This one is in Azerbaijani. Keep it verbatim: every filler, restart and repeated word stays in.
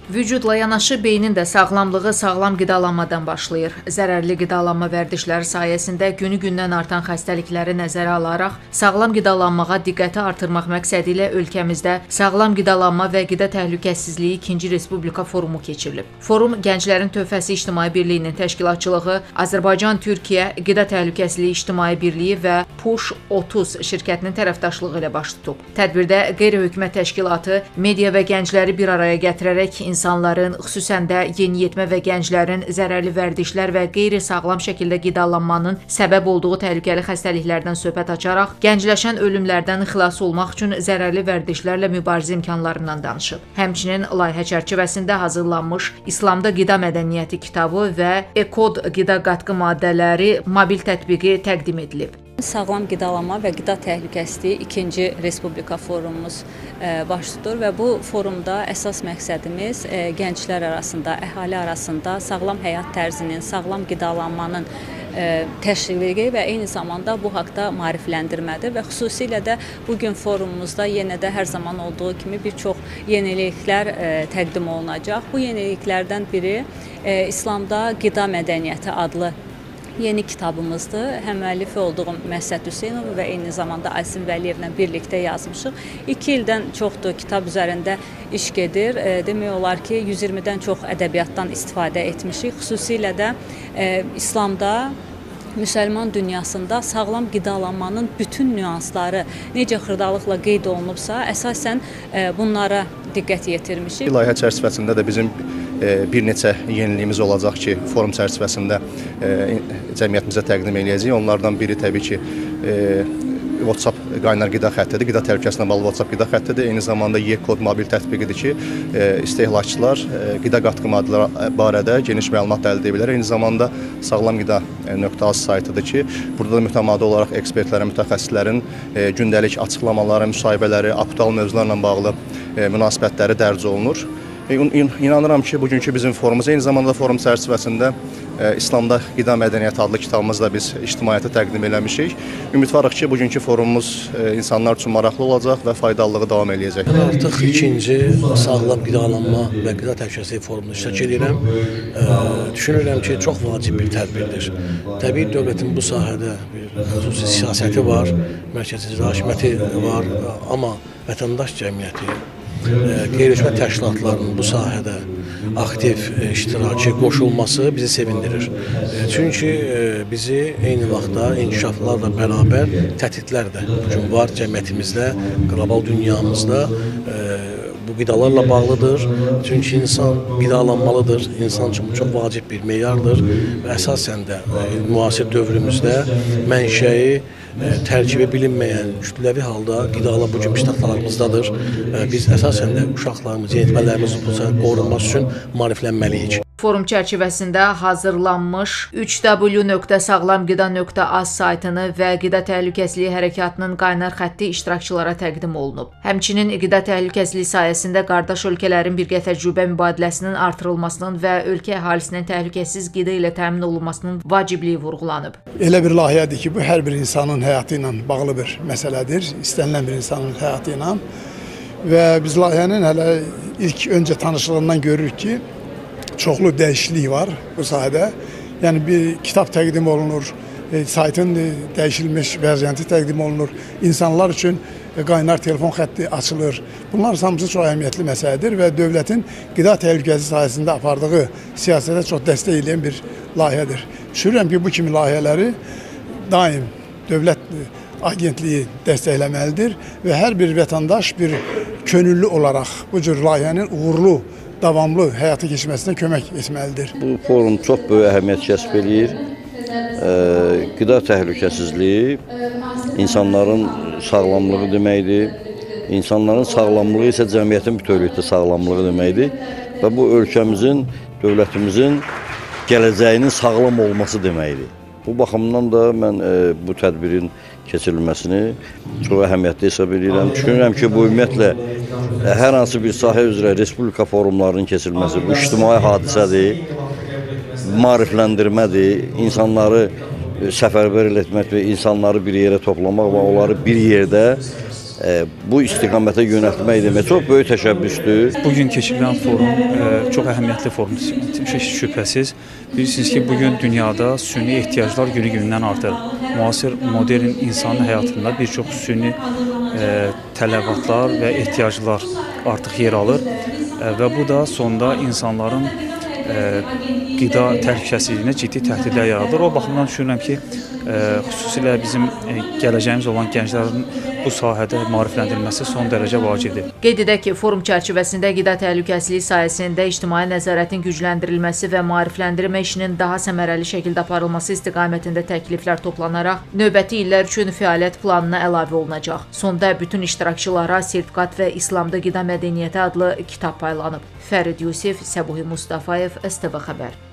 Vücudla yanaşı beynin də sağlamlığı sağlam qidalanmadan başlayır. Zərərli qidalanma vərdişləri sayəsində günü-gündən artan xəstəlikləri nəzərə alaraq sağlam qidalanmağa diqqəti artırmaq məqsədi ilə ölkəmizdə Sağlam Qidalanma və Qida Təhlükəsizliyi ikinci Respublika forumu keçirilib. Forum Gənclərin Töhfəsi İctimai Birliyinin təşkilatçılığı, Azərbaycan-Türkiyə Qida Təhlükəsizliyi İctimai Birliyi və Push otuz şirkətinin tərəfdaşlığı ilə baş tutub. Tədbirdə qeyri-hökumət təşkilatı, media və gəncləri bir araya gətirərək insanların, xüsusən də yeniyetmə və gənclərin zərərli vərdişlər və qeyri-sağlam şəkildə qidalanmanın səbəb olduğu təhlükəli xəstəliklərdən söhbət açaraq, gəncləşən ölümlərdən xilas olmaq üçün zərərli vərdişlərlə mübarizə imkanlarından danışıb. Həmçinin layihə çərçivəsində hazırlanmış İslamda qida mədəniyyəti kitabı və Ekod qida qatqı maddələri mobil tətbiqi təqdim edilib. Sağlam qidalanma və qida təhlükəsizliyi ikinci Respublika forumumuz baş tutur və bu forumda əsas məqsədimiz gənclər arasında, əhali arasında sağlam həyat tərzinin, sağlam qidalanmanın təşviqi və eyni zamanda bu haqda maarifləndirmədir və xüsusilə də bugün forumumuzda yenə də hər zaman olduğu kimi bir çox yeniliklər təqdim olunacaq. Bu yeniliklərdən biri İslamda qida mədəniyyəti adlı yeni kitabımızdır. Həm müəllifi olduğum Məsəd Hüseynov və eyni zamanda Asim Vəliyevlə birlikdə yazmışıq. İki ildən çoxdur kitab üzərində iş gedir. Demək olar ki, yüz iyirmidən çox ədəbiyyatdan istifadə etmişik. Xüsusilə də e, İslamda, müsəlman dünyasında sağlam qidalanmanın bütün nüansları necə xırdalıqla qeyd olunubsa, əsasən e, bunlara diqqət yetirmişik. Layihə çərçivəsində də bizim bir neçə yeniliyimiz olacaq ki, forum çərçivəsində cəmiyyətimizə təqdim edəcəyik. Onlardan biri təbii ki, WhatsApp qaynar qida xəttidir, qida təhlükəsinə bağlı WhatsApp qida xəttidir. Eyni zamanda E-kod mobil tətbiqidir ki, istehlakçılar qida qatqı maddələri barədə geniş məlumat əldə edə bilər. Eyni zamanda sağlam qida nöqtə az saytıdır ki, burada da mütəmadi olaraq ekspertlərin, mütəxəssislərin gündəlik açıqlamaları, müsahibələri, aktual mövzularla bağlı münasibətləri dərc olunur. İnanıram ki, bugünkü bizim forumumuz, eyni zamanda forum çərçivəsində e, İslamda Qida Mədəniyyəti adlı kitabımızı da biz ictimaiyyətə təqdim eləmişik. Ümidvarıq ki, bugünkü forumumuz e, insanlar üçün maraqlı olacaq və faydalılığı davam eləyəcək. Artıq ikinci Sağlam Qidalanma və Qida Təhlükəsizliyi forumunda iştirak edirəm. E, düşünürəm ki, çox vacib bir tədbirdir. Təbii dövlətin bu sahədə bir xüsusi siyasəti var, mərkəzi icra hakimiyyəti var, amma vətəndaş cəmiyyəti, qeyri-hökumət təşkilatlarının bu sahədə aktiv iştirakı, qoşulması bizi sevindirir. Çünki bizi eyni vaxtda inkişaflarla bərabər təhdidlər də bugün var cəmiyyətimizdə, qlobal dünyamızda. Bu qidalarla bağlıdır. Çünki insan qidalanmalıdır. İnsan üçün bu çox vacib bir meyardır və əsasən də müasir dövrümüzdə mənşəyi tərkibi bilinməyən kütləvi halda qidalar bugün bizim təxtalarımızdadır. Biz əsasən də uşaqlarımız, yeniyetmələrimiz qorunması üçün maariflənməliyik. Forum çərçivəsində hazırlanmış üç w nöqtə sağlam qida nöqtə az saytını və Qida Təhlükəsizliyi Hərəkatının qaynar xətti iştirakçılara təqdim olunub. Həmçinin qida təhlükəsizliyi sayəsində qardaş ölkələrin birgə təcrübə mübadiləsinin artırılmasının və ölkə əhalisinin təhlükəsiz qida ilə təmin olunmasının vacibliyi vurğulanıb. Elə bir layihədir ki, bu hər bir insanın həyatı ilə bağlı bir məsələdir, istənilən bir insanın həyatı ilə və biz layihənin hələ ilk öncə tanışlığından görürük ki, çoxlu dəyişiklik var bu sahədə. Yəni bir kitab təqdim olunur, e, saytın dəyişilmiş vəziyyəti təqdim olunur, insanlar üçün qaynar telefon xətti açılır. Bunlar hamısı çox əhəmiyyətli məsələdir və dövlətin qida təhlükəsizliyi sayəsində apardığı siyasətə çox dəstək edən bir layihədir. Düşünürəm ki, bu kimi layihələri daim dövlət agentliyi dəstəkləməlidir və hər bir vətəndaş bir könüllü olaraq bu cür layihənin uğurlu, davamlı həyata keçməsinə kömək etməlidir. Bu forum çox böyük əhəmiyyət kəsb eləyir. E, qida təhlükəsizliyi insanların sağlamlığı deməkdir. İnsanların sağlamlığı isə cəmiyyətin bütövlükdə sağlamlığı deməkdir. Və bu ölkəmizin, dövlətimizin gələcəyinin sağlam olması deməkdir. Bu baxımdan da mən e, bu tədbirin keçirilməsini çox əhəmiyyətli hesab edirəm. Düşünürəm ki, bu ümumiyyətlə hər hansı bir sahə üzrə Respublika forumlarının keçirilməsi bu ictimai hadisədir, maarifləndirmədir, insanları səfərbər etmək və insanları bir yerə toplamaq və onları bir yerdə bu istiqamətə yönəltmək demək çox böyük təşəbbüsdür. Bugün keçirilən forum ə, çox əhəmiyyətli forumdur. Şübhəsiz. Bilirsiniz ki, bugün dünyada süni ehtiyaclar günü-gündən artır. Müasir, modern insanın həyatında bir çox süni ə, tələbatlar və ehtiyaclar artıq yer alır ə, və bu da sonda insanların ə, qida təhlükəsizliyinə ciddi təhdidlər yaradır. O baxımdan düşünürəm ki, ə, xüsusilə bizim ə, gələcəyimiz olan gənclərin bu sahədə maarifləndirilməsi son dərəcə vacibdir. Qeyd edək ki, forum çərçivəsində qida təhlükəsizliyi sayəsində ictimai nəzarətin gücləndirilməsi və maarifləndirmə işinin daha səmərəli şəkildə aparılması istiqamətində təkliflər toplanaraq növbəti illər üçün fəaliyyət planına əlavə olunacaq. Sonda bütün iştirakçılara sertifikat və İslamda qida mədəniyyəti adlı kitab paylanıb. Fərid Yusif, Səbuhi Mustafayev, S T V Xəbər.